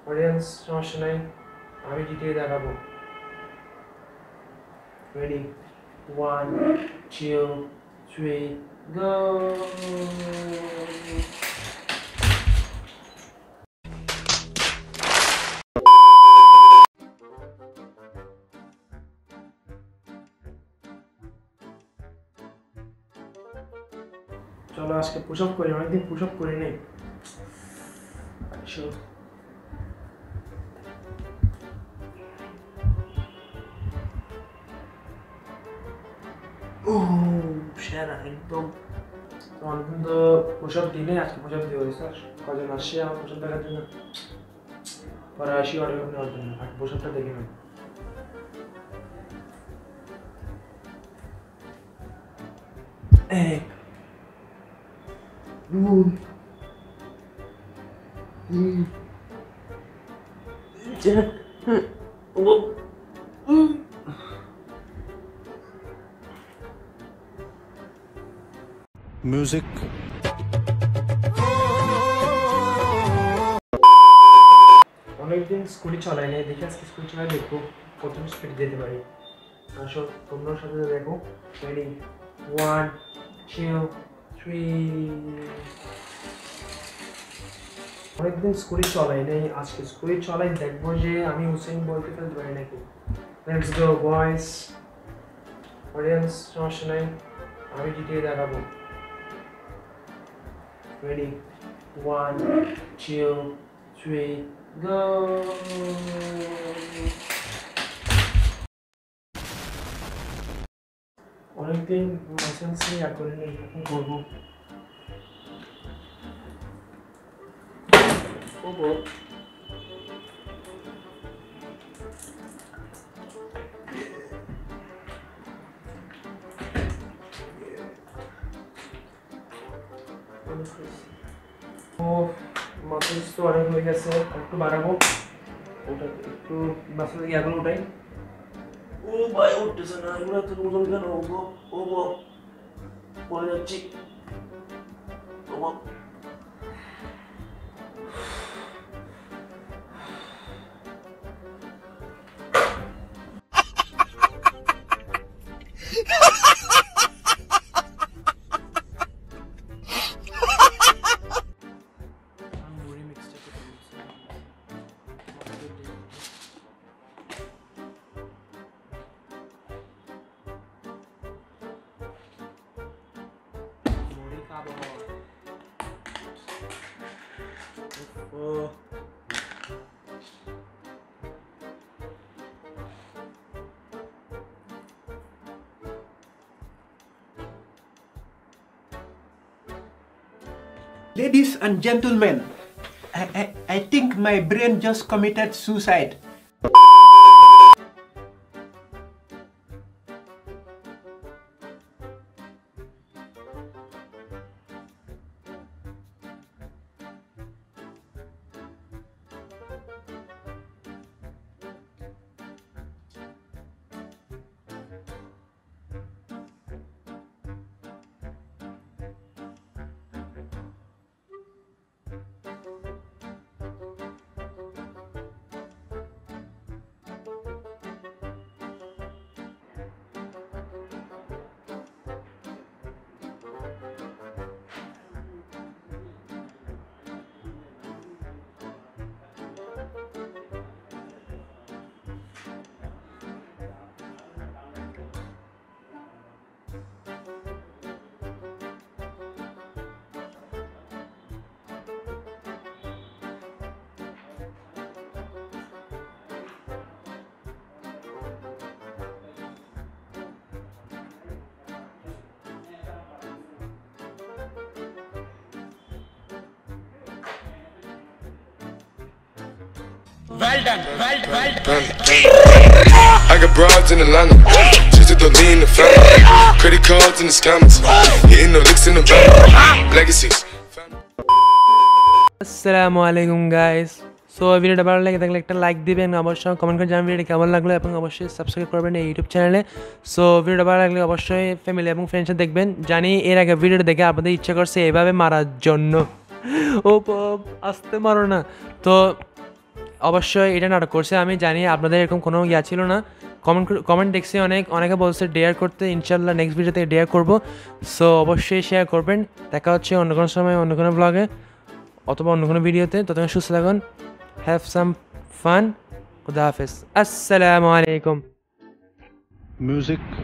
Audience সমস্যা নাই, আমি জিতিয়ে দেখাবো। Ready, 1 2 3 go. চলো আজকে পুশ আপ করি, অনেকদিন পুশ আপ করি নাই। সেরা একদম। অনেকদিন তো পুশ আপ দিই নাই, আজকে পুশ আপ দিয়ে হয়েছে। কজন আসছে আমার পুশ আপ দেখার জন্য, পরে আসি অনেক নেওয়ার জন্য। আর পুশ আপটা দেখে নেব। এক, দুই, তিন, চার, music অনেকদিন স্কুটি চালাই নাই, দেখি আজকে স্কুটি চালাই দেখবো কত স্পিড যেতে পারি। আসো তোমরাও সাথে দেখো। রেডি, 1 2 3। অনেকদিন স্কুটি চালাই নাই, আজকে স্কুটি চালাই দেখবো যে আমি হুসেন বলতে ফেলতে পারি নাকি। লেটস গো বয়েস। অডিয়েন্স সমস্যা নাই, আমি জিতিয়ে দেখাবো। Ready, 1 2 3 go. অনেকদিন লাইসেন্স নিয়ে আর করে নেই, এখন করবো। মাসেলস তো অনেক হয়ে গেছে, একটু বাড়াবো। ওটা একটু মাসেল ইয়াগুলো উঠাই। ও ভাই উঠতেছে না, এগুলো তো ওজন কেন? ও পড়ে যাচ্ছি। Ladies and gentlemen, I think my brain just committed suicide. Well done. I got broads in Atlanta, just to throw me in the family. Credit cards in the scammers, hitting no licks in the van. Legacies. Assalamualaikum guys. So ভিডিওটা ভালো লাগে থাকলে একটা like দিবেন, অবশ্যই comment করে জানাবেন ভিডিওটা কেমন লাগলো এবং অবশ্যই সাবস্ক্রাইব করবেন এই ইউটিউব চ্যানেলে। সো ভিডিওটা ভালো লাগলে অবশ্যই ফ্যামিলি এবং ফ্রেন্ডসে দেখবেন। জানি এর আগে ভিডিওটা দেখে আপনাদের ইচ্ছা করছে এভাবে মারার জন্য। ও আসতে মারো না। তো অবশ্যই এটা নাটক করছে, আমি জানি আপনাদের এরকম কোনো ইয়া ছিল না। কমেন্ট দেখছি অনেকে বলছে ডেয়ার করতে, ইনশাল্লাহ নেক্সট ভিডিওতে ডেয়ার করবো। সো অবশ্যই শেয়ার করবেন। দেখা হচ্ছে অন্য কোনো সময় অন্য কোনো ব্লগে অথবা অন্য কোনো ভিডিওতে। ততক্ষণ সুস্থ থাকুন, হ্যাভ সাম ফান, খুদা হাফেজ, আসসালামু আলাইকুম। Music